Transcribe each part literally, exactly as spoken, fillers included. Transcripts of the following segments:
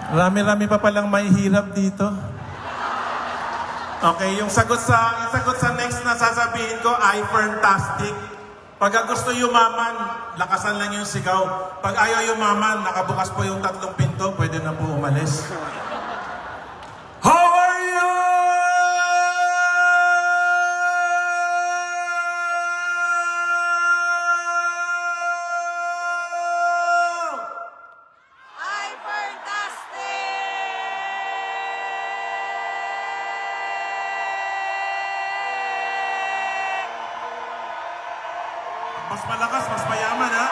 Rami-rami pa palang may hirap dito. Okay, yung sagot sa yung sagot sa next na sasabihin ko ay fantastic. Pag gusto yumaman, lakasan lang yung sigaw. Pag ayaw yumaman, nakabukas po yung tatlong pinto, pwede na po umalis. How are you? I'm fantastic! Mas malakas, mas mayaman, ha?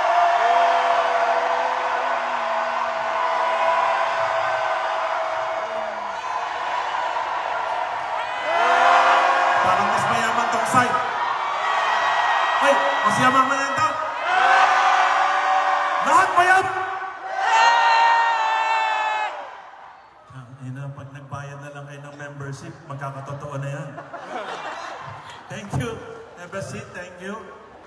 Parang mas mayaman tong side. Ay, mas yaman mo yan daw. Lahat mayaman! Ay na, pag nagbayad na lang kayo ng membership, magkakatotoo na yan. Thank you. Have a seat, thank you.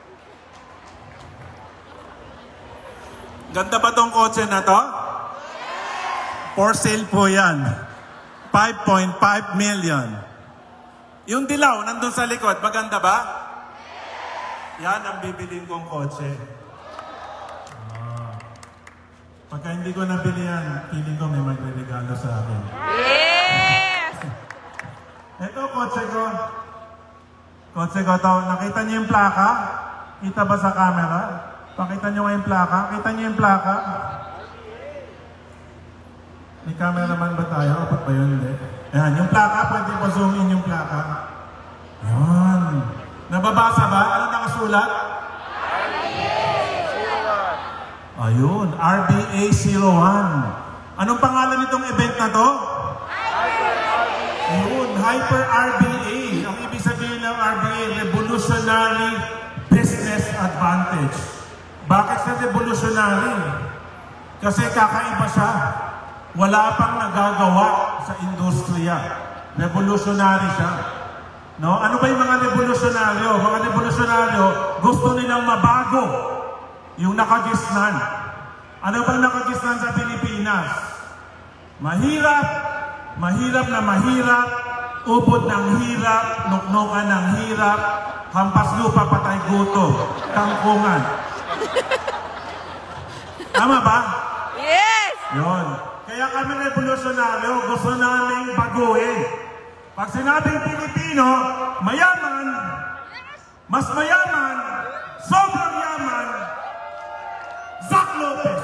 Ganda ba tong kotse na to? For sale po yan. five point five million. Yung dilaw, nandun sa likod, maganda ba? Yan ang bibilin kong kotse. Ah. Pagka hindi ko nabili yan, feeling ko may magre-regalo sa akin. Yes! Ito, kotse ko. Kotse ko to. Nakita niyo yung plaka? Kita ba sa camera? Pakita nyo nga yung plaka. Kita nyo yung plaka. May cameraman ba tayo? Apat ba yun? Hindi. Ayan, yung plaka. Pwede pa zoom in yung plaka. Ayan. Nababasa ba? Ano nakasulat? R B A zero one. Ayun. R B A zero one. Anong pangalan nitong event na to? Hyper R B A. Ayun. Hyper R B A. Ang ibig sabihin ng R B A, Revolutionary Business Advantage. Bakit sa revolutionary? Kasi kakaiba siya. Wala pang nagagawa sa industriya. Revolutionary siya. No? Ano ba yung mga revolutionaryo? Mga revolutionaryo, gusto nilang mabago yung nakagisnan. Ano bang nakagisnan sa Pilipinas? Mahirap, mahirap na mahirap, ubod ng hirap, nuknukan ng hirap, hampas lupa, patay gutom, tangkungan. Tama ba? Yes! Yun. Kaya kami revolusyonaryo, gusto namin baguhin. Pag sinabing Pilipino, mayaman, mas mayaman, sobrang yaman, Zac Lopez.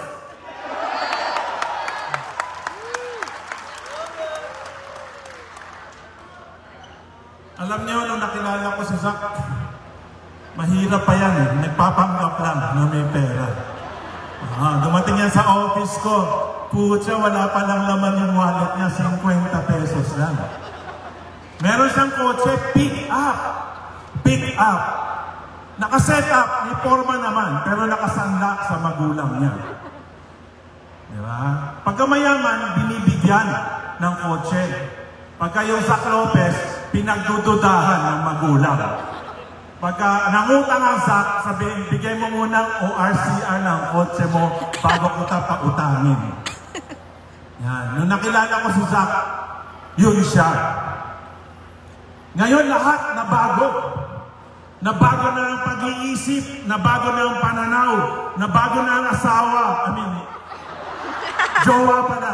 Alam niyo, nung nakilala ko si Zac, mahirap pa yan eh. Nagpapanggap lang na may pera. Ah, dumating yan sa office ko. Putya, wala pa lang laman yung wallet niya. fifty pesos lang. Meron siyang kotse, pick up. Pick up. Nakaset up, may forma naman. Pero nakasanla sa magulang niya. Diba? Pagka mayaman, binibigyan ng kotse. Pagka yung Zac Lopez, pinagdududahan ng magulang. Pagka nangutang ang Zac, sabihin, bigay mo muna O R C R ng kotse mo bago kita pautangin. Yan. Nung nakilala ko si Zac, yun siya. Ngayon lahat nabago. Nabago na ang pag-iisip, nabago na ang pananaw, nabago na ang asawa. I mean, jowa pala.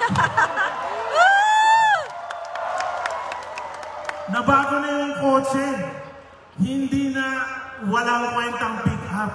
Nabago na yung kotse. Hindi na walang kwentang pick up.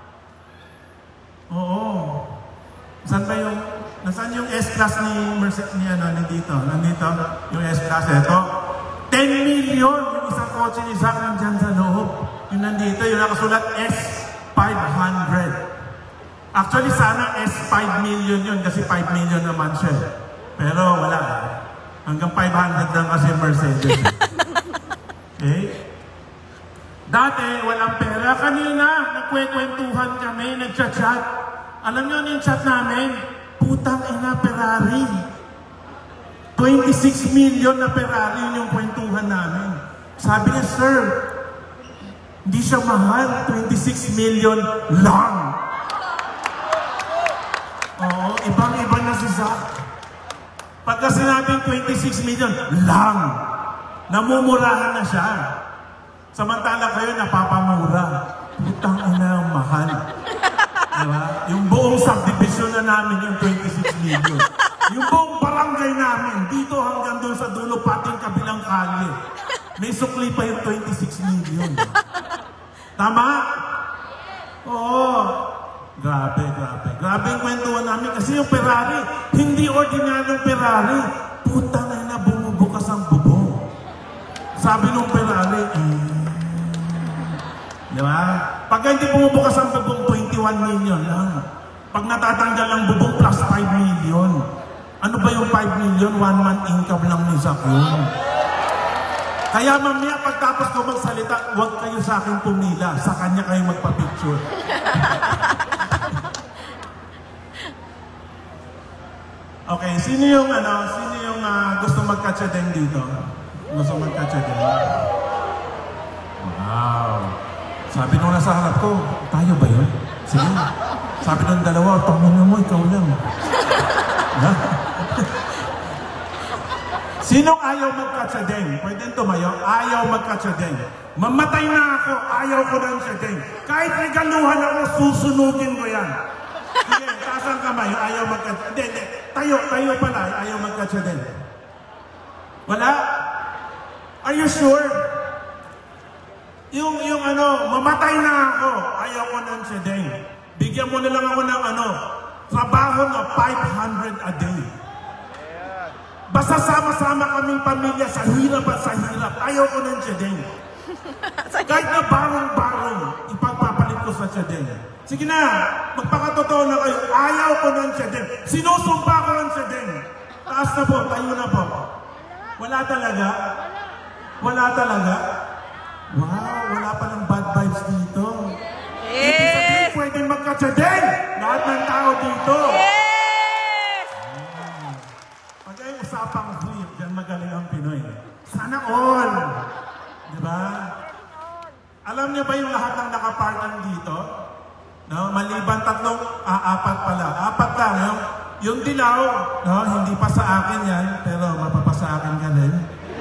Oo. Saan ba yung, nasaan yung S-Class ni Mercedes ni ano, nandito? Nandito, yung S-Class, ito. ten million yung isang kotse ni Zac nandyan sa loob. Yung nandito, yung nakasulat S five hundred. Actually, sana S five million yun kasi five million naman siya. Pero wala. Hanggang five hundred lang kasi Mercedes. Okay? Dati, walang pera. Kanina, nagkwekwentuhan kami, nagchat-chat. Alam nyo yung chat namin? Putang ina, Ferrari. twenty-six million na Ferrari yun yung kwentuhan namin. Sabi niya, sir, hindi siya mahal. twenty-six million lang. Oo, ibang-iba na si Zac. Pagka sinabing twenty-six million, lang. Namumurahan na siya. Samantala kayo napapamura. Putang ina, mahal. Diba? Yung buong subdivision na namin yung twenty-six million. Yung buong barangay namin, dito hanggang doon sa dulo, pating kabilang kalye. May sukli pa yung twenty-six million. Tama? Oo. Grabe, grabe. Grabe yung kwentuhan namin kasi yung Ferrari, hindi ordinaryong Ferrari. Putang ina, bumubukas ang bubong. Sabi nung Ferrari, eh, di ba? Pag hindi bumubukas ang bubong, twenty-one million lang. Pag natatanggal ang bubong, plus five million. Ano ba yung five million? One month income lang ni Zach yun. Kaya mamaya pagtapos ko magsalita, huwag kayo sa akin pumila. Sa kanya kayo magpa-picture. Okay, sino yung ano, sino yung uh, gusto magkatsadeng dito? Gusto magkatsadeng? Wow. Sabi nung nasa harap ko, tayo ba yun? Sige. Sabi nung dalawa, pangina mo, ikaw lang. Sinong ayaw magkatsadeng? Pwede tumayo, ayaw magkatsadeng. Mamatay na ako, ayaw ko ng tsadeng. Kahit regaluhan ako, susunugin ko yan. Sige, taas ang kamay, ayaw magkatsadeng. Hindi, hindi. Tayo, tayo pala, ayaw magkatsadeng. Wala? Are you sure? Yung, yung ano, mamatay na ako, ayaw ko ng tsadeng. Bigyan mo na lang ako ng ano, trabaho na five hundred a day. Basta sama-sama kaming pamilya sa hirap at sa hirap. Ayaw ko ng tsadeng. Kahit na barong-barong, ipagpapalit ko sa tsadeng. Sige na, magpakatotoo na kayo. Ayaw ko ng tsadeng. Sinusumpa ko ng tsadeng. Taas na po, tayo na po. Wala talaga? Wala talaga? Wow, wala pa ng bad vibes dito. Yes! Ibig sabihin, pwedeng magkatsadeng. Lahat ng tao dito. Yes! Pag ay usapang free, dyan magaling ang Pinoy. Sana all! Diba? Alam niyo ba yung lahat ng nakaparking dito? No? Maliban tatlong, ah, apat pala. Apat lang. Yung, yung dilaw, no? Hindi pa sa akin yan, pero mapapasa akin ka rin.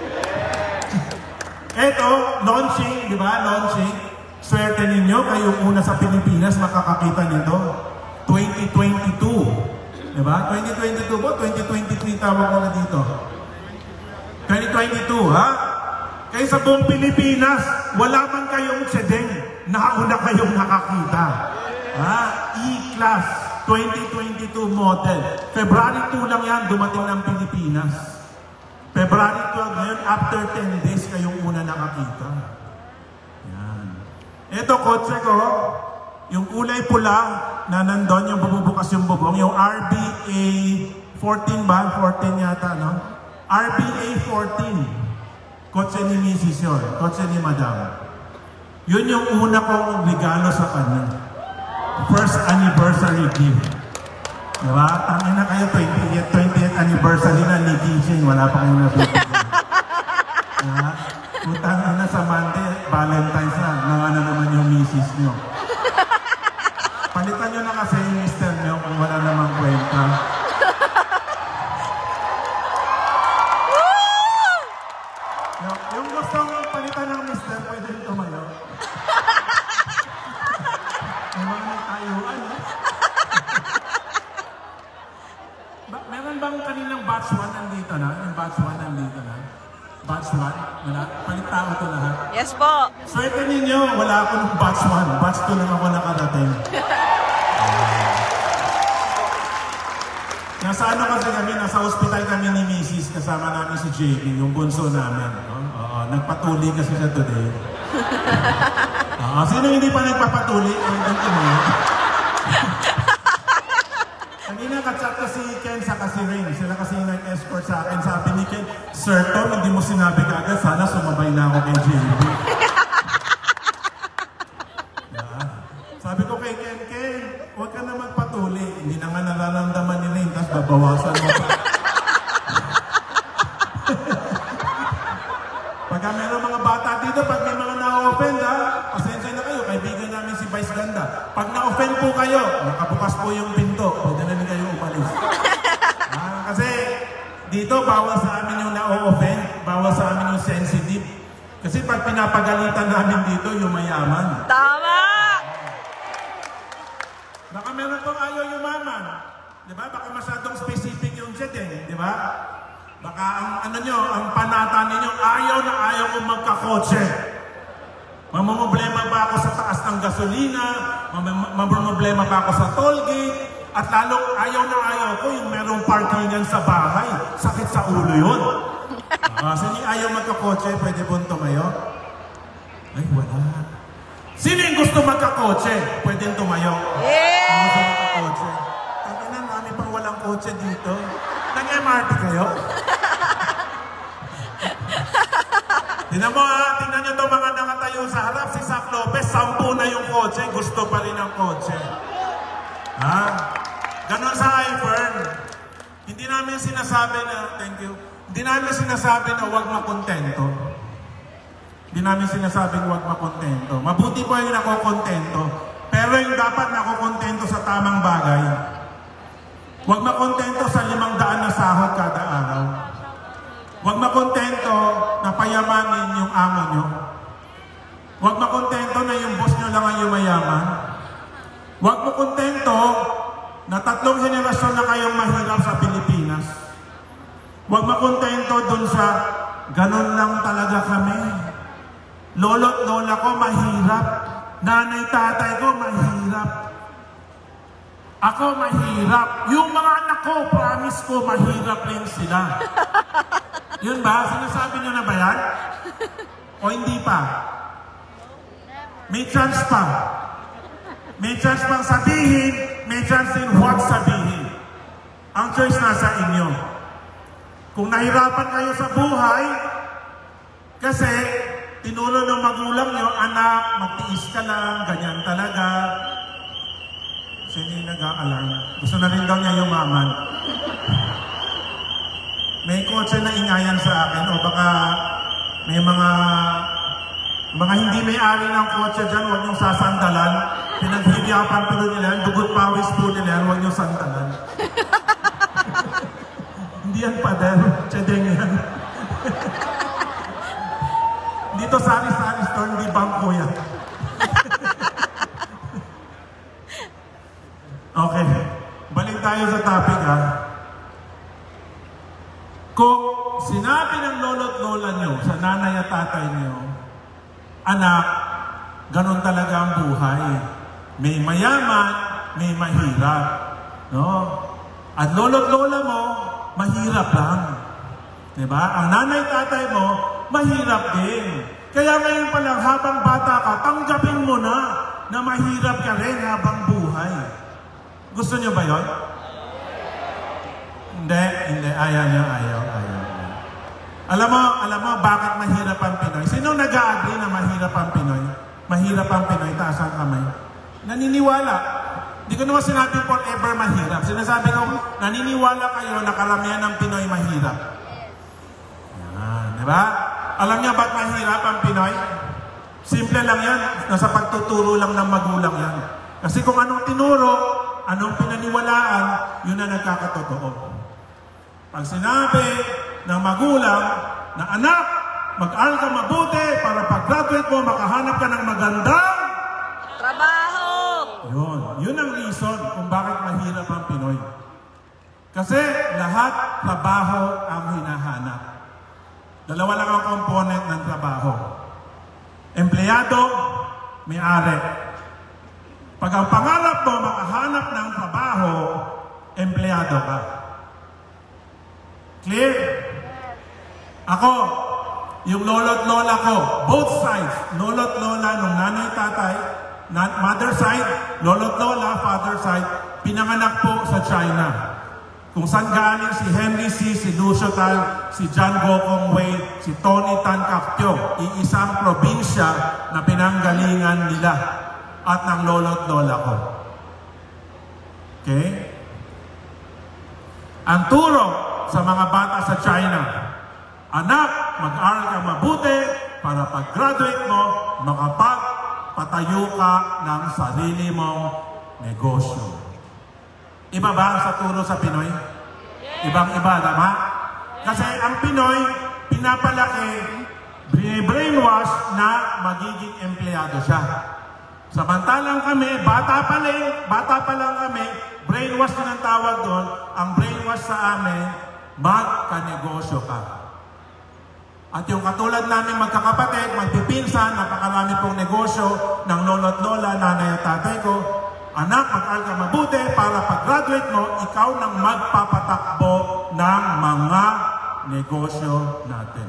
Eto, launching, di ba? Launching. Swerte ninyo, kayong una sa Pilipinas makakakita nito. twenty twenty-two. Di ba? twenty twenty-two po, twenty twenty-three tawag ko na dito. twenty twenty-two, ha? Kayo sa buong Pilipinas, wala man kayong tsadeng, nauna kayong nakakita. Ha? E-Class, twenty twenty-two model. February two lang yan, dumating ng Pilipinas. February twelve ngayon, after ten days, kayong una nakakita. Yan. Ito, kotse ko, yung kulay pula na nandun, yung bububukas yung bubong, yung R B A fourteen ba? fourteen yata, no? R B A fourteen. Kotse ni Missus yun. Kotse ni Madam. Yun yung una kong regalo sa kanya. First anniversary gift. Diba? Tangin na kayo, twentieth, twentieth anniversary na ni Kijing. Wala pa kayong nabibigyan. Diba? Utang na sa Monday, Valentine's na. Nangana naman yung misis nyo. Palitan nyo na kasi yung mister nyo kung wala namang kwenta. Yung, yung gustong palitan ng mister, pwede rin tumayo. May mga nagtayuan, eh. Ba, meron bang kaninang batch one nandito na? Yung batch one nandito na? Batch one? Wala? Palit tao ito lahat? Yes po. Swerte ninyo, wala ako ng batch one. Batch two lang ako nakarating. Nasa ano kasi kami, nasa hospital kami ni Missus kasama namin si J P, yung bunso namin. No? Oo, nagpatuli kasi siya today. Oo, sino hindi pa nagpapatuli? Kanina ka-chat kasi Ken sa kasi Rain. Sila kasi yung nag-escort sa akin. Sabi ni Ken, Sir Tom, hindi mo sinabi kagad, sana sumabay na ako kay J P. Yeah. Sabi ko kay Ken, Ken, huwag ka na magpatuli. Hindi na nga nararamdaman ni Rain, tapos babawasan mo pa. Pagka meron mga bata dito, pag may mga na-offend, ha, pasensya na kayo, kaibigan namin si Vice Ganda. Pag na-offend po kayo, nakabukas po yung pinto, pwede na rin kayo umalis. Ah, kasi, di Dito, bawal sa amin yung na-o-offend, bawal sa amin yung sensitive. Kasi pag pinapagalitan namin dito, yung mayaman. Tama! Baka meron pong ayaw yumaman. Di ba? Baka masyadong specific yung jet eh. Di ba? Baka ang ano nyo, ang panata ninyo, ayaw na ayaw kong magkakotse. Mamumblema ba ako sa taas ng gasolina? Mamumblema ba ako sa tollgate? At lalo, ayaw na ayaw ko yung merong parkingan sa bahay. Sakit sa ulo yun. Uh, sino yung ayaw magkakotse? Pwede pong tumayo? Ay, wala. Sino yung gusto magkakotse? Pwede tumayo? Yeah! Ang gusto magkakotse? Tangin na, namin pang walang kotse dito. Nag-M R T kayo? Tingnan mo ha, tingnan nyo itong mga nakatayo sa harap. Si Zach Lopez, sampu na yung kotse. Gusto pa rin ang kotse. Ha? Ganon sa iFern. Hindi namin sinasabi na, thank you, hindi namin sinasabi na huwag makontento. Hindi namin sinasabing huwag makontento. Mabuti po yung nakokontento. Pero yung dapat nakokontento sa tamang bagay. Huwag makontento sa limang daan na sahod kada araw. Huwag makontento na payamanin yung amo nyo. Huwag makontento na yung boss nyo lang ang yumayaman. Huwag makontento na tatlong henerasyon na kayong mahirap sa Pilipinas. Huwag makontento dun sa ganon lang talaga kami. Lolo't lola ko mahirap. Nanay tatay ko mahirap. Ako mahirap. Yung mga anak ko, promise ko, mahirap rin sila. Yun ba? Sinasabi nyo na ba yan? O hindi pa? May chance pa. May chance pang sabihin, may chance din huwag sabihin. Ang choice nasa inyo. Kung nahirapan kayo sa buhay, kasi tinulo ng magulang nyo, anak, magtiis ka lang, ganyan talaga. Sino yung nag-aalarm? Gusto na rin daw niya yumaman. May kotse na ingayan sa akin o baka may mga mga hindi may-ari ng kotse dyan, huwag niyong sasandalan. Pinaghihirapan pa doon nila yan, dugot pawis po nila yan, huwag niyong sandalan. Hindi yan pader, tsedeng yan. Dito sari-sari store, hindi bangko yan. Okay, balik tayo sa topic ha. Kung sinabi ng lolo't lola nyo, sa nanay at tatay nyo, anak, ganun talaga ang buhay. May mayaman, may mahirap. No? At lolo't lola mo, mahirap lang. Diba? Ang nanay at tatay mo, mahirap din. Kaya ngayon pa lang, habang bata ka, tanggapin mo na na mahirap ka rin habang buhay. Gusto nyo ba yun? Hindi, hindi. Ayaw nyo, ayaw, ayaw. Alam mo, alam mo, bakit mahirap ang Pinoy? Sino nag-a-agree na mahirap ang Pinoy? Mahirap ang Pinoy, taas ang kamay. Naniniwala. Hindi ko naman sinabi forever mahirap. Sinasabi ko, naniniwala kayo na karamihan ng Pinoy mahirap. Yan, di ba? Alam niya ba't mahirap ang Pinoy? Simple lang yan. Nasa pagtuturo lang ng magulang yan. Kasi kung anong tinuro, anong pinaniwalaan, yun na nagkakatotoo. Pag sinabi ng magulang na anak, mag-aral ka mabuti para pag-graduate mo, makahanap ka ng magandang trabaho. Yun. Yun ang reason kung bakit mahirap ang Pinoy. Kasi lahat trabaho ang hinahanap. Dalawa lang ang component ng trabaho. Empleyado, may-ari. Pag ang pangarap mo makahanap ng trabaho, empleyado ka. Clear? Ako, yung lolo't lola ko, both sides, lolo't lola nung nanay tatay, mother side, lolo't lola, father side, pinanganak po sa China. Kung saan galing si Henry C., si Lucio Tal, si John Gokong Wei, si Tony Tan Caktiong, iisang probinsya na pinanggalingan nila at ng lolo't lola ko. Okay? Ang turo sa mga bata sa China, anak, mag-aral ka mabuti para pag-graduate mo, makapagpatayo ka ng sarili mong negosyo. Iba ba sa turo sa Pinoy? Ibang-iba, tama? Kasi ang Pinoy, pinapalaki, brainwash na magiging empleyado siya. Samantalang kami, bata pa lang, bata pa lang kami, brainwash na ang tawag doon, ang brainwash sa amin, magkanegosyo ka. At yung katulad namin magkakapatid, magpipinsan, napakarami pong negosyo ng lolo't lola, nanay at tatay ko, anak, mag-aral ka mabuti para pag-graduate mo, ikaw nang magpapatakbo ng mga negosyo natin.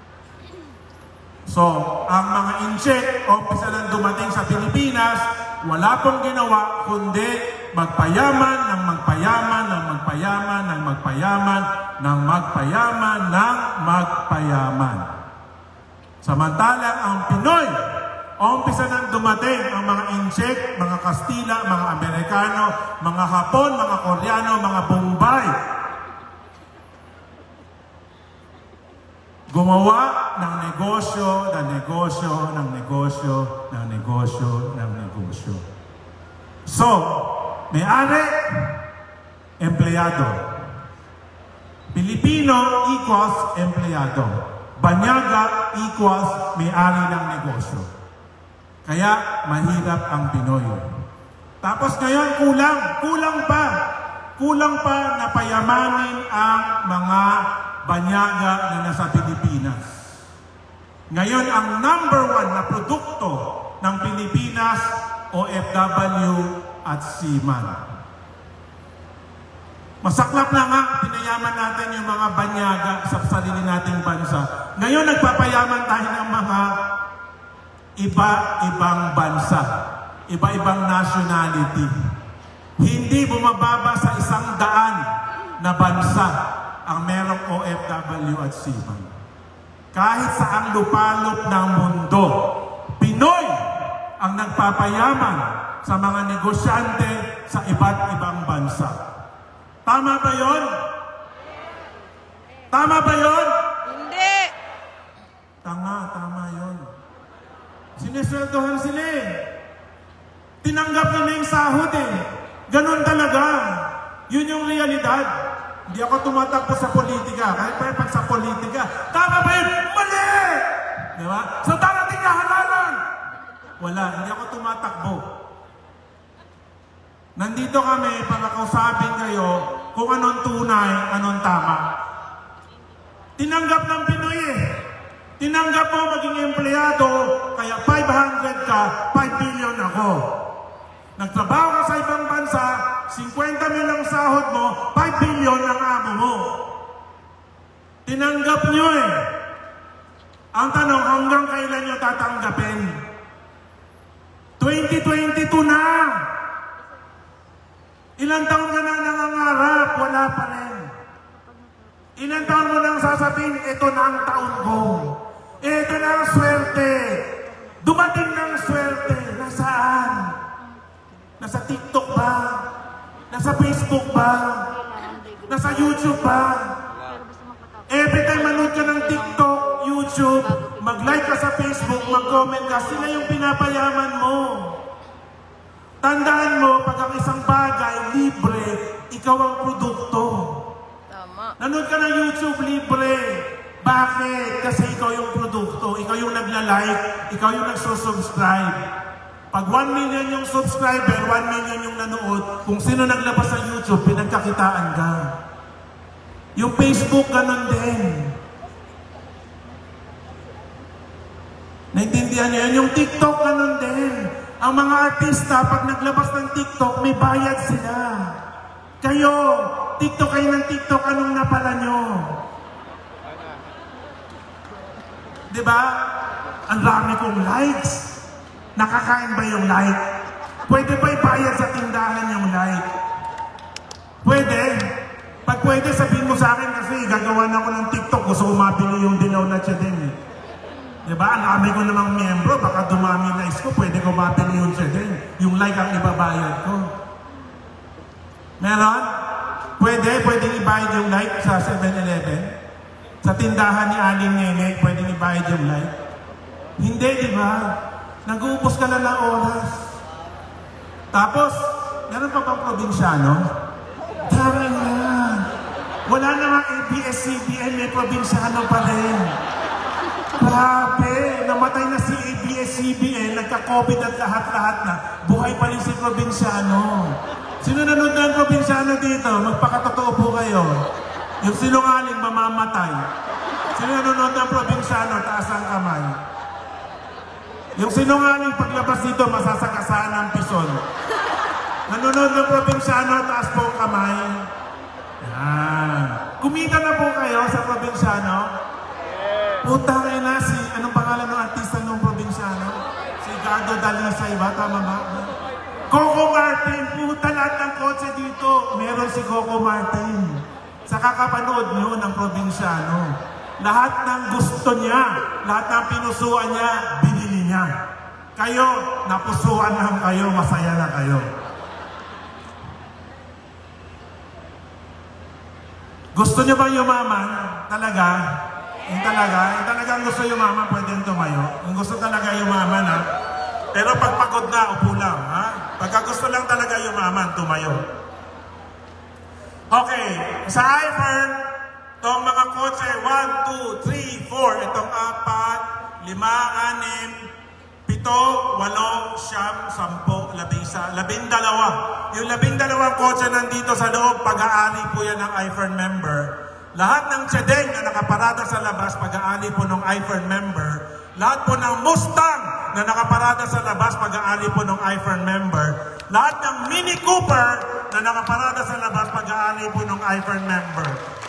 So, ang mga incheck, umpisa nang dumating sa Pilipinas, wala pong ginawa kundi magpayaman ng magpayaman ng magpayaman ng magpayaman ng magpayaman ng magpayaman. Samantalang ang Pinoy, umpisa nang dumating ang mga incheck, mga Kastila, mga Amerikano, mga Hapon, mga Koreano, mga Bombay, gumawa ng negosyo, ng negosyo, ng negosyo, ng negosyo, ng negosyo. So, may-ari, empleyado. Pilipino equals empleyado. Banyaga equals may-ari ng negosyo. Kaya, mahirap ang Pinoy. Tapos ngayon, kulang. Kulang pa. Kulang pa na payamanin ang mga banyaga na nasa Pilipinas. Ngayon, ang number one na produkto ng Pilipinas, O F W at seaman. Masaklap na nga, pinayaman natin yung mga banyaga sa sarili nating bansa. Ngayon, nagpapayaman tayo ng mga iba-ibang bansa, iba-ibang nationality. Hindi bumababa sa isang daan na bansa ang merong O F W at seaman. Kahit sa ang lupalop ng mundo, Pinoy ang nagpapayaman sa mga negosyante sa iba't ibang bansa. Tama ba yon? Tama ba yon? Hindi. Tanga, tama yon. Sinesweldohan sila eh. Tinanggap nila yung sahod eh. Ganon talaga. Yun yung realidad. Hindi ako tumatakbo sa politika. Kahit pa pag sa politika, tama ba yun? Mali! Di ba? So darating na halalan. Wala, hindi ako tumatakbo. Nandito kami para kausapin kayo kung anong tunay, anong tama. Tinanggap ng Pinoy eh. Tinanggap mo maging empleyado, kaya five hundred ka, five billion ako. Nagtrabaho ka sa ibang bansa, fifty mil ang sahod mo, five billion ang amo mo. Tinanggap nyo eh. Ang tanong, hanggang kailan nyo tatanggapin? twenty twenty-two na! Ilang taon ka na nangangarap, wala pa rin. Ilang taon mo nang sasabihin, ito na ang taon ko. Ito na ang swerte. Dumating ng swerte. Nasaan? Nasa TikTok ba? Nasa Facebook ba? Nasa YouTube ba? Every time manood ka ng TikTok, YouTube, mag-like ka sa Facebook, mag-comment ka, sila yung pinapayaman mo. Tandaan mo, pag ang isang bagay, libre, ikaw ang produkto. Tama. Nanood ka ng YouTube, libre. Bakit? Kasi ikaw yung produkto, ikaw yung nagla-like, ikaw yung nagsusubscribe. Pag one million yung subscriber, one million yung nanood, kung sino naglabas sa YouTube, pinagkakitaan ka. Yung Facebook, ganun din. Naintindihan niyo yan? Yung TikTok, ganun din. Ang mga artista, pag naglabas ng TikTok, may bayad sila. Kayo, TikTok kayo ng TikTok, anong napala nyo? Diba? Ang dami kong likes. Nakakain ba yung like? Pwede ba ibayad sa tindahan yung like? Pwede. Pag pwede, sabihin mo sa akin kasi gagawa na ako ng TikTok, gusto ko mabili yung dilaw na siya din eh. Diba? Ang dami ko namang miyembro, baka dumami likes ko, pwede ko mabili yung siya din. Yung like ang ibabayad ko. Meron? Pwede, pwede ibayad yung like sa seven eleven. Sa tindahan ni Aling Nene, pwede ibayad yung like. Hindi, di ba? Nag-uupos ka na ng oras. Tapos, meron pa bang probinsyano? Tara na. Wala na nga A B S C B N, may probinsyano pa rin. Grabe, namatay na si A B S C B N, nagka-COVID at lahat-lahat na. Buhay pa rin si probinsyano. Sino nanonood ng probinsyano dito? Magpakatotoo po kayo. Yung sinungaling mamamatay. Sino nanonood ng probinsyano? Taas ang kamay. Yung sinungaling paglabas dito, masasakasahan ng pison. Nanonood ng probinsyano, taas po ang kamay. Yan. Kumita na po kayo sa probinsyano? Puta kayo na si, anong pangalan ng artista ng probinsyano? Si Gado Dalisay ba? Tama ba? Coco Martin, puta lahat ng kotse dito. Meron si Coco Martin. Sa kakapanood nyo ng probinsyano, lahat ng gusto niya, lahat ng pinusuan niya, binili niya. Kayo, napusuan lang kayo, masaya na kayo. Gusto niyo ba yumaman? Talaga? Yung talaga? Yung talagang gusto yumaman, pwedeng tumayo. Yung gusto talaga yumaman, ha? Pero pag pagod na, upo lang, ha? Pagka gusto lang talaga yumaman, tumayo. Okay, sa iFern, itong mga kotse, one, two, three, four, itong apat, lima, anim, pito, walo, siyam, sampo, labisa, labindalawa. Yung labindalawang kotse nandito sa loob, pag-aari po yan ng iFern member. Lahat ng tsedeng na nakaparada sa labas, pag-aari po ng iFern member. Lahat po ng Mustang na nakaparada sa labas, pag-aari po ng iFern member. Lahat ng Mini Cooper na nakaparada sa labas, pag-aari po ng iFern member.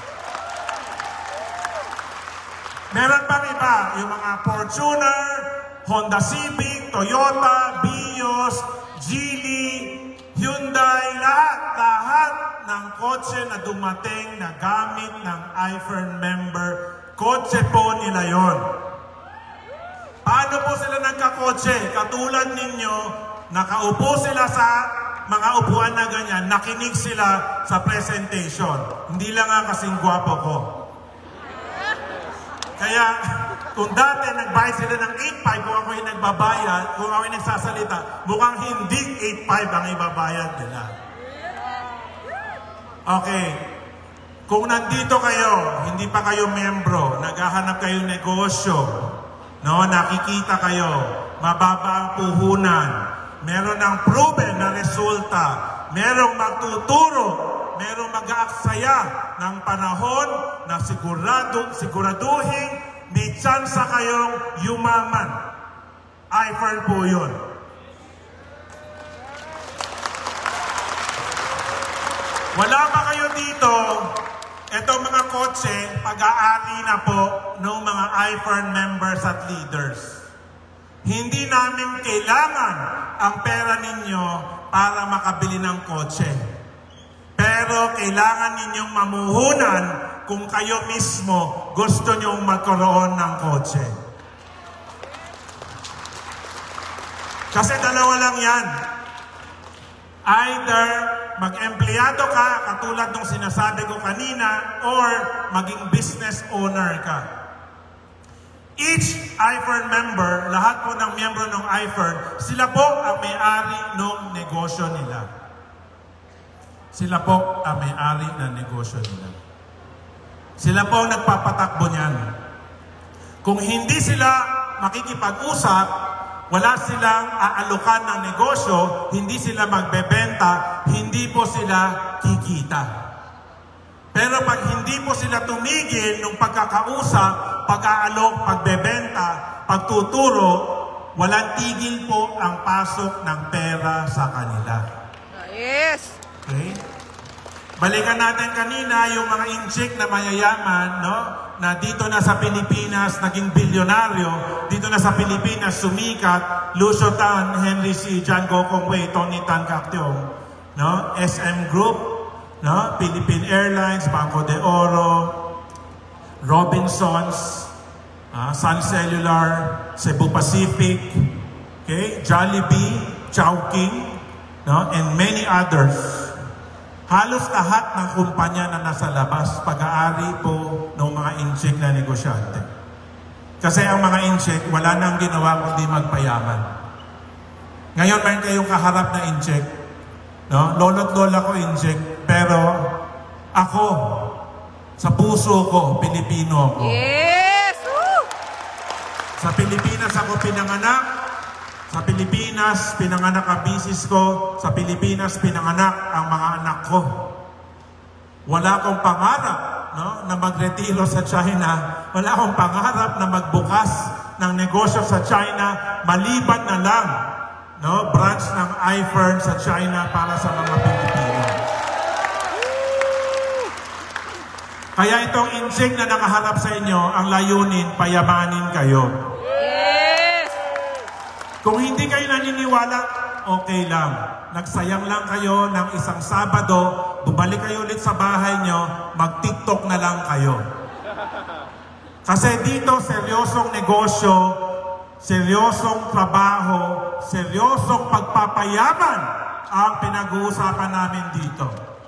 Meron pang iba, yung mga Fortuner, Honda Civic, Toyota, Vios, Geely, Hyundai, lahat, lahat ng kotse na dumating na gamit ng iFern member, kotse po nila yon. Paano po sila nagkakotse? Katulad ninyo, nakaupo sila sa mga upuan na ganyan, nakinig sila sa presentation. Hindi lang nga kasing gwapo ko. Kaya, kung dati nagbayad sila ng eight five, kung ako yung nagbabayad, kung ako yung nagsasalita, mukhang hindi eight five ang ibabayad nila. Okay. Kung nandito kayo, hindi pa kayo membro, naghahanap kayo negosyo, no, nakikita kayo, mababa ang puhunan, meron ng proven na resulta, merong magtuturo, merong mag-aaksaya ng panahon na sigurado, siguraduhin may tsansa kayong yumaman. iFern po yun. Wala pa kayo dito, etong mga kotse, pag-aari na po ng mga iFern members at leaders. Hindi namin kailangan ang pera ninyo para makabili ng kotse. Pero kailangan ninyong mamuhunan kung kayo mismo gusto nyong magkaroon ng kotse. Kasi dalawa lang yan. Either mag-empleyado ka, katulad ng sinasabi ko kanina, or maging business owner ka. Each iFern member, lahat po ng miyembro ng iFern, sila po ang may-ari ng negosyo nila. Sila po ang may-ari ng negosyo nila. Sila po ang nagpapatakbo niyan. Kung hindi sila makikipag-usap, wala silang aalukan ng negosyo, hindi sila magbebenta, hindi po sila kikita. Pero pag hindi po sila tumigil nung pagkakausap, pag-aalok, pagbebenta, pagtuturo, walang tigil po ang pasok ng pera sa kanila. Yes! Okay? Balikan natin kanina yung mga inject na mayayaman, no? Na dito na sa Pilipinas naging bilyonaryo, dito na sa Pilipinas sumikat, Lucio Tan, Henry C. John Gokong Wei, Tony Tan Cactiong, no? S M Group, no? Philippine Airlines, Banco de Oro, Robinsons, uh, Sun Cellular, Cebu Pacific, okay? Jollibee, Chowking, no? And many others. Halos lahat ng kumpanya na nasa labas, pag-aari po ng mga incheck na negosyante. Kasi ang mga incheck, wala nang ginawa kundi magpayaman. Ngayon, meron kayong kaharap na incheck. No? Lolo't lola ko incheck, pero ako, Sa puso ko, Pilipino ako. Yes! Woo! Sa Pilipinas ako pinanganak. Sa Pilipinas, pinanganak ang bisis ko. Sa Pilipinas, pinanganak ang mga anak ko. Wala akong pangarap, no, na magretiro sa China. Wala akong pangarap na magbukas ng negosyo sa China. Maliban na lang, no, branch ng iFern sa China para sa mga Pilipino. Kaya itong injing na nakaharap sa inyo, ang layunin, payamanin kayo. Yes! Kung hindi kayo naniniwala, okay lang. Nagsayang lang kayo ng isang Sabado, bumalik kayo ulit sa bahay nyo, mag-TikTok na lang kayo. Kasi dito, seryosong negosyo, seryosong trabaho, seryosong pagpapayaman ang pinag-uusapan namin dito.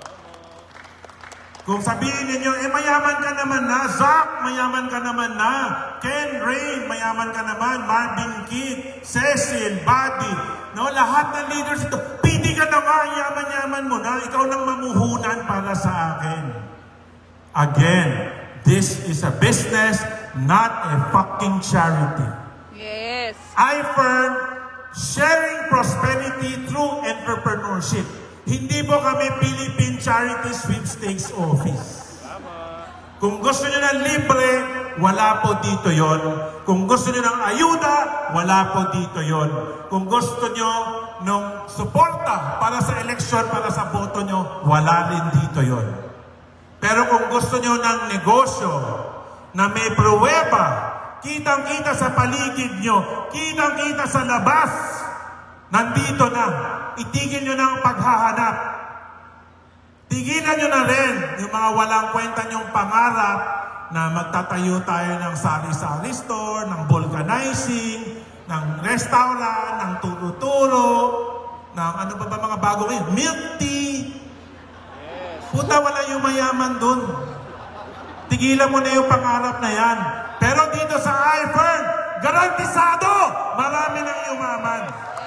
Kung sabihin ninyo, eh mayaman ka naman na, Zach, mayaman ka naman na, Ken Rain, mayaman ka naman, Marvin Kidd, Cecil, Buddy, no, lahat ng leaders ito, pili ka na nga, yaman-yaman mo na, ikaw nang mamuhunan para sa akin. Again, this is a business, not a fucking charity. Yes! iFern, sharing prosperity through entrepreneurship. Hindi po kami Philippine Charity Sweepstakes Office. Kung gusto nyo ng libre, wala po dito yon. Kung gusto nyo ng ayuda, wala po dito yon. Kung gusto nyo ng suporta para sa eleksyon, para sa boto nyo, wala rin dito yon. Pero kung gusto nyo ng negosyo na may pruweba, kitang-kita sa paligid nyo, kitang-kita sa labas, nandito na. Itigil nyo na ang paghahanap. Tigilan nyo na rin yung mga walang kwenta nyong pangarap na magtatayo tayo ng sari-sari store, ng vulcanizing, ng restaurant, ng turo-turo, ng ano ba ba mga bago ngayon? Milk tea. Puta, wala yung mayaman dun. Tigilan mo na yung pangarap na yan. Pero dito sa iFern, garantisado, marami nang yumaman.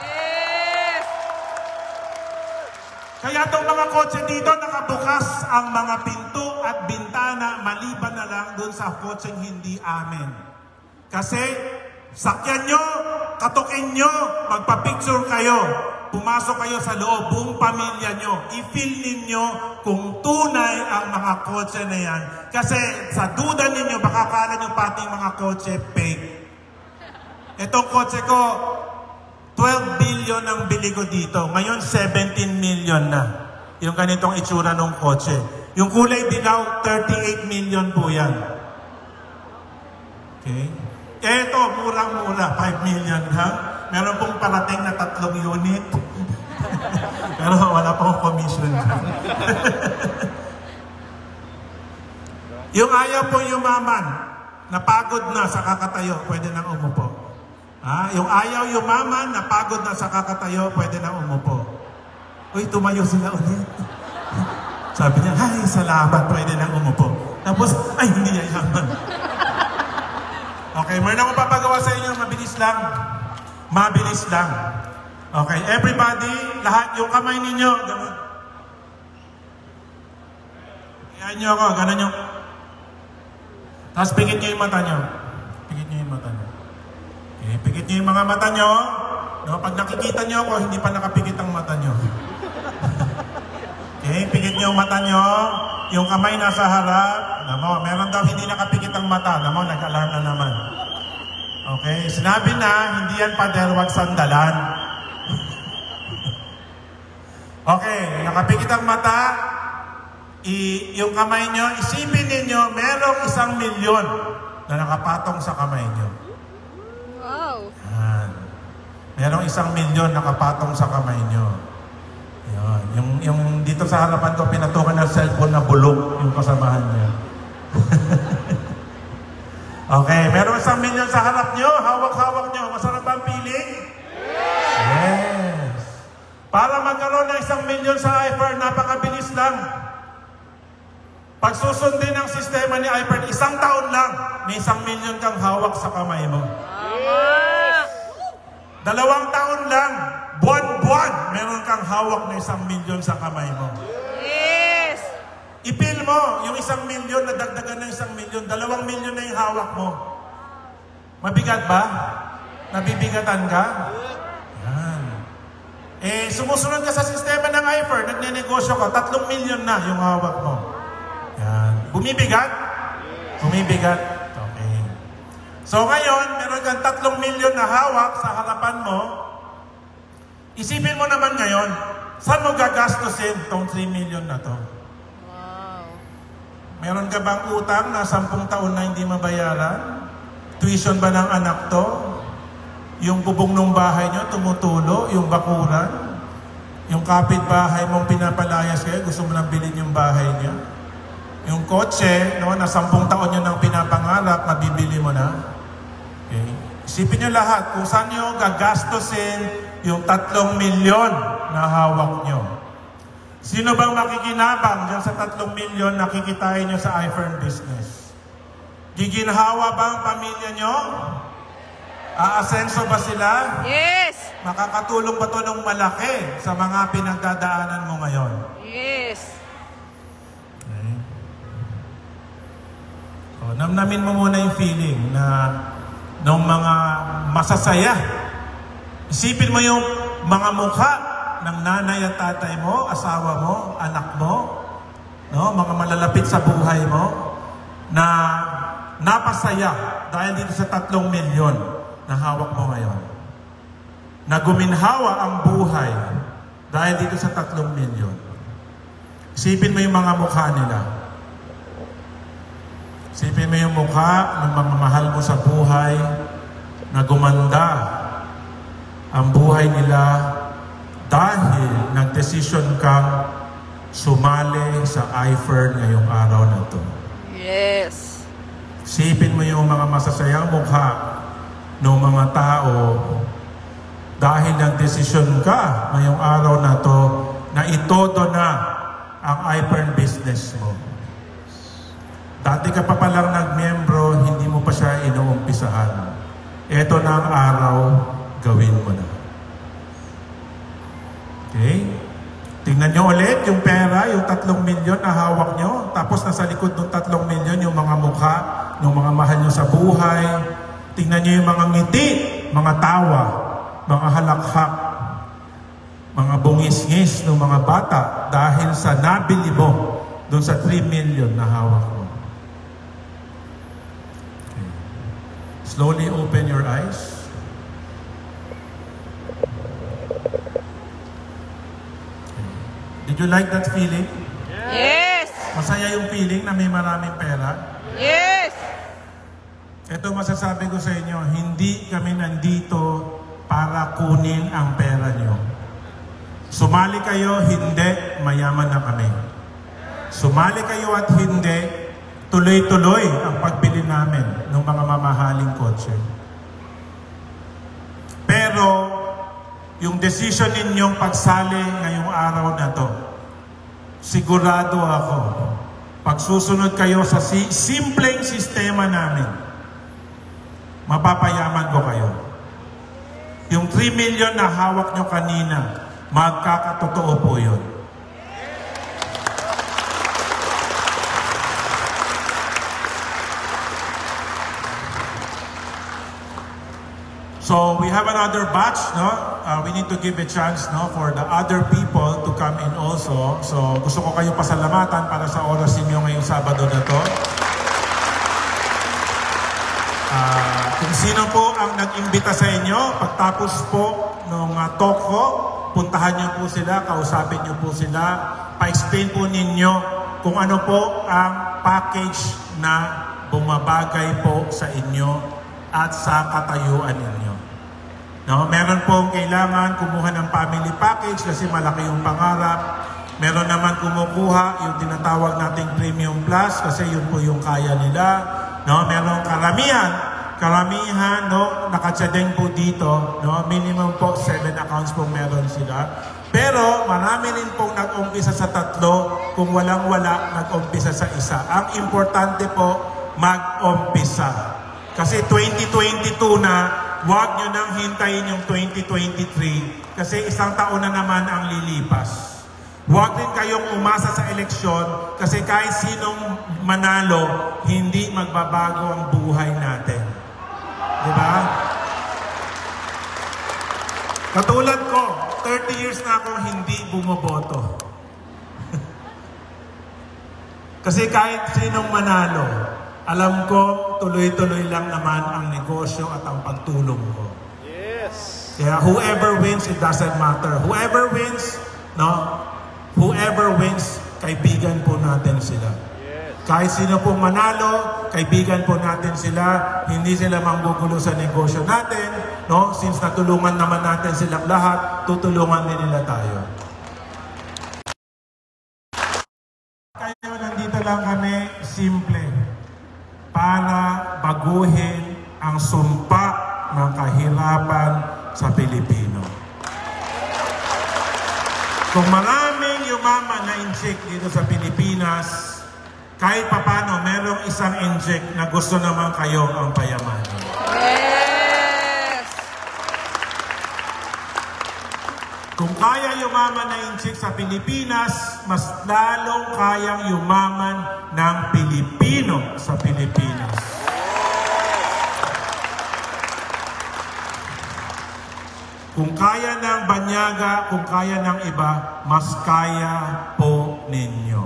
Kaya itong mga kotse dito, nakabukas ang mga pinto at bintana, maliban na lang doon sa kotseng hindi amin. Kasi, sakyan nyo, katukin nyo, magpa-picture kayo, pumasok kayo sa loob, buong pamilya nyo, i-feel ninyo kung tunay ang mga kotse na yan. Kasi sa duda ninyo, baka kala nyo pati mga kotse fake. Itong kotse ko, twelve billion ang bili ko dito. Ngayon, seventeen million na. Yung ganitong itsura ng kotse. Yung kulay dilaw, thirty-eight million po yan. Okay? Eto, murang-mura, five million ha. Meron pong parating na tatlong unit. Pero wala pong commission. Yung ayaw po yumaman, napagod na sa kakatayo, pwede nang umupo. Ah, yung ayaw yumaman, napagod na sa kakatayo, pwede na umupo. Uy, tumayo sila ulit. Sabi niya, ay, salamat, pwede na umupo. Tapos, ay, hindi yayaman. Okay, meron akong papagawa sa inyo, mabilis lang. Mabilis lang. Okay, everybody, lahat yung kamay ninyo. Ganun. Iyan nyo ako, ganun yung. Tapos, pigit nyo yung mata nyo. Pigit nyo yung mata nyo. Okay, pigit nyo yung mga mata nyo. No, pag nakikita nyo ako, hindi pa nakapigit ang mata nyo. Okay, pigit nyo yung mata nyo. Yung kamay nasa harap. Namo, meron daw hindi nakapigit ang mata. Namo, nag-alarm na naman. Okay, sinabi na, hindi yan pader, wag sandalan. Okay, nakapigit ang mata. I, yung kamay nyo, isipin ninyo, merong isang milyon na nakapatong sa kamay nyo. Wow. Yan. Merong isang milyon nakapatong sa kamay nyo. Yan. Yung, yung dito sa harapan ko, pinatukan ng cellphone na bulok yung kasamahan niya. Okay, merong isang milyon sa harap nyo, hawak-hawak nyo. Masarap ba ang feeling? Yes. Para magkaroon ng isang milyon sa iFern, napakabilis lang. Pag susundin ang sistema ni iFern, isang taon lang, may isang milyon kang hawak sa kamay mo. Yes. Dalawang taon lang, buwan-buwan, meron kang hawak na isang milyon sa kamay mo. Yes. ipil mo yung isang milyon na dagdagan ng isang milyon, dalawang milyon na yung hawak mo. Mabigat ba? Nabibigatan ka? Yan. Eh, sumusunod ka sa sistema ng I F E R, nagnenegosyo ka, tatlong milyon na yung hawak mo. Yan. Bumibigat? Bumibigat. Okay. So ngayon, meron kang tatlong milyon na hawak sa harapan mo. Isipin mo naman ngayon, saan mo gagastusin tong three million na to? Wow. Meron ka bang utang na sampung taon na hindi mabayaran? Tuition ba ng anak to? Yung bubong ng bahay nyo tumutulo? Yung bakuran? Yung kapitbahay mong pinapalayas kayo, gusto mo lang bilhin yung bahay niya? Yung kotse, no, na sampung taon nyo nang pinapangarap, mabibili mo na? Okay. Isipin nyo lahat kung saan nyo gagastusin yung tatlong milyon na hawak nyo. Sino bang makikinabang dyan sa tatlong milyon na kikitain nyo sa I F E R business? Giginhawa ba ang pamilya nyo? Aasenso ba sila? Yes. Makakatulong ba ito ng malaki sa mga pinagdadaanan mo ngayon? Yes. Okay. So, namnamin mo muna yung feeling na ng mga masasaya. Isipin mo yung mga mukha ng nanay at tatay mo, asawa mo, anak mo, no? Mga malalapit sa buhay mo na napasaya dahil dito sa tatlong milyon na hawak mo ngayon. Na guminhawa ang buhay dahil dito sa tatlong milyon. Isipin mo yung mga mukha nila. Isipin mo yung mukha ng mga mahal mo sa buhay na gumanda ang buhay nila dahil nag-desisyon kang sumali sa I F E R ngayong araw na to. Yes. Isipin mo yung mga masasayang mukha ng mga tao dahil nag-desisyon ka ngayong araw na to na itodo na ang I F E R business mo. Dati ka pa palang nagmiyembro, hindi mo pa siya inuumpisahan. Ito na ang araw, gawin mo na. Okay? Tingnan nyo ulit yung pera, yung tatlong milyon na hawak nyo. Tapos nasa likod ng tatlong milyon yung mga mukha ng mga mahal nyo sa buhay. Tingnan nyo yung mga ngiti, mga tawa, mga halakhak, mga bungis-ngis ng mga bata dahil sa nabili mo doon sa three million na hawak mo. Okay. Slowly open your eyes. Did you like that feeling? Yes. Masaya yung feeling na may maraming pera? Yes. Ito masasabi ko sa inyo, hindi kami nandito para kunin ang pera nyo. Sumali kayo, hindi, mayaman na kami. Sumali kayo at hindi, tuloy-tuloy ang pagbili namin ng mga mamahaling kotse. Pero, yung decision ninyong pagsali ngayong araw na to, sigurado ako, pag susunod kayo sa si simpleng sistema namin, mapapayaman ko kayo. Yung three million na hawak nyo kanina, magkakatotoo po yun. So we have another batch, no? Uh, we need to give a chance, no, for the other people to come in also. So gusto ko kayo pasalamatan para sa oras ninyo ngayong Sabado na to. Uh, kung sino po ang nag-imbita sa inyo, pagtapos po ng uh, talk ko, puntahan niyo po sila, kausapin niyo po sila, pa-explain po ninyo kung ano po ang package na bumabagay po sa inyo at sa katayuan ninyo. No, meron pong kailangan kumuha ng family package kasi malaki yung pangarap. Meron naman kumukuha yung tinatawag nating Premium Plus kasi yun po yung kaya nila. No, meron karamihan, karamihan no, nakatsadeng po dito, no, minimum po seven accounts po meron sila. Pero marami rin pong nag-umpisa sa tatlo, kung walang-wala nag-umpisa sa isa. Ang importante po, mag-umpisa. Kasi twenty twenty-two na, huwag nyo nang hintayin yung twenty twenty-three kasi isang taon na naman ang lilipas. Huwag din kayong umasa sa eleksyon kasi kahit sinong manalo, hindi magbabago ang buhay natin. Di ba? Katulad ko, thirty years na akong hindi bumoboto. Kasi kahit sinong manalo, alam ko tuloy-tuloy lang naman ang negosyo at ang pagtulong ko. Yes. Kaya whoever wins, it doesn't matter. Whoever wins, no? Whoever wins, kaibigan po natin sila. Yes. Kahit sino po manalo, kaibigan po natin sila. Hindi sila manggugulo sa negosyo natin, no? Since natulungan naman natin silang lahat, tutulungan din nila tayo. Kaya nandito lang kami, simple, para baguhin ang sumpa ng kahirapan sa Pilipino. Kung maraming yumaman na inject dito sa Pilipinas, kahit papano, merong isang inject na gusto naman kayo ang payamanin. Yes! Kung kaya yumaman na inject sa Pilipinas, mas lalong kayang yumaman ng Pilipino sa Pilipinas. Kung kaya ng banyaga, kung kaya ng iba, mas kaya po ninyo.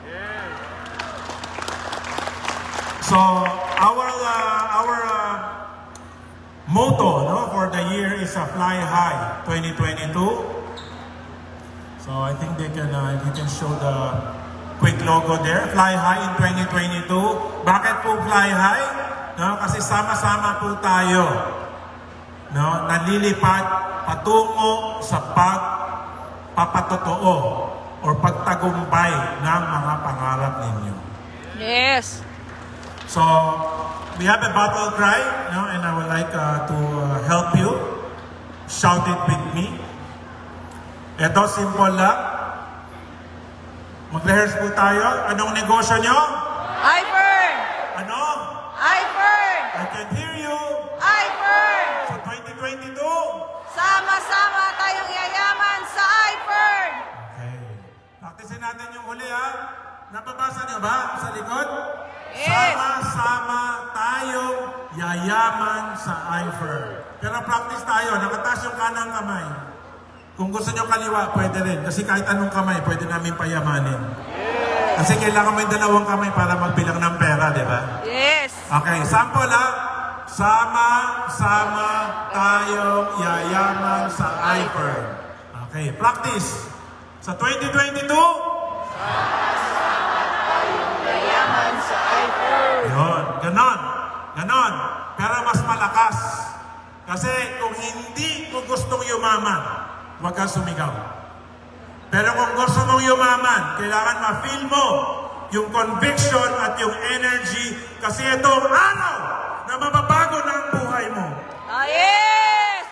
So, our uh, our uh, motto, no, for the year is uh, Fly High twenty twenty-two. So, I think they can uh, you can show the quick logo there. Fly High in twenty twenty-two. Bakit po Fly High? No, kasi sama-sama po tayo, no, nalilipad patungo sa pagpapatotoo or pagtagumpay ng mga pangarap ninyo. Yes! So, we have a battle cry, no, and I would like uh, to uh, help you. Shout it with me. Ito, simple lang. Mag-rehearse po tayo. Anong negosyo nyo? iFern! Ano? iFern! I can hear you. iFern! Sa twenty twenty-two. Sama-sama tayong yayaman sa iFern! Okay. Practicein natin yung huli, ha? Napabasa niyo ba sa likod? Yes. Sama-sama tayong yayaman sa iFern. Pero practice tayo. Nakataas yung kanang kamay. Kung gusto niyo kaliwa, pwede rin. Kasi kahit anong kamay, pwede namin payamanin. Yes. Kasi kailangan may dalawang kamay para magbilang ng pera, di ba? Yes! Okay, sample, ha? Sama-sama tayong yayaman sa iFern. Okay, practice. Sa twenty twenty-two, Sama-sama tayong yayaman sa iFern! yun, ganon, ganon. Pero mas malakas. Kasi kung hindi mo gustong yumaman, huwag kang sumigaw. Pero kung gusto mong yumaman, kailangan ma-feel mo yung conviction at yung energy kasi itong araw na mababago na ang buhay mo. Ah, yes!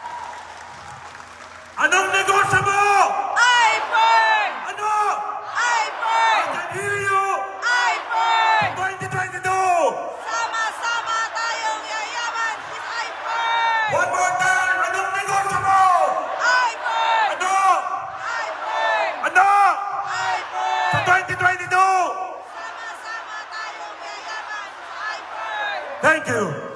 Anong negosyo mo? iFern! Ano? iFern! I can hear you! iFern! twenty twenty-two! Sama-sama tayong yayaman sa iFern! One more time! Anong negosyo mo? iFern! Ano? iFern! Ano? iFern! Sa twenty twenty-two! Sama-sama tayong yayaman sa iFern! Thank you!